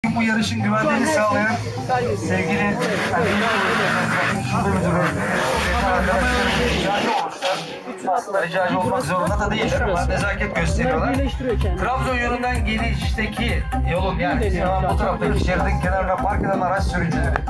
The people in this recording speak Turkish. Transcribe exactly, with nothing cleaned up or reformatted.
tüm bu yarışın güvenliğini sağlayan sevgili şube müdürü ricacı olmuşlar. Aslında ricacı olmak zorunda da değil ama nezaket gösteriyorlar. Trabzon yolundan gelişteki yolun yani hemen bu taraftaki şeridin kenarına park eden araç sürücüleri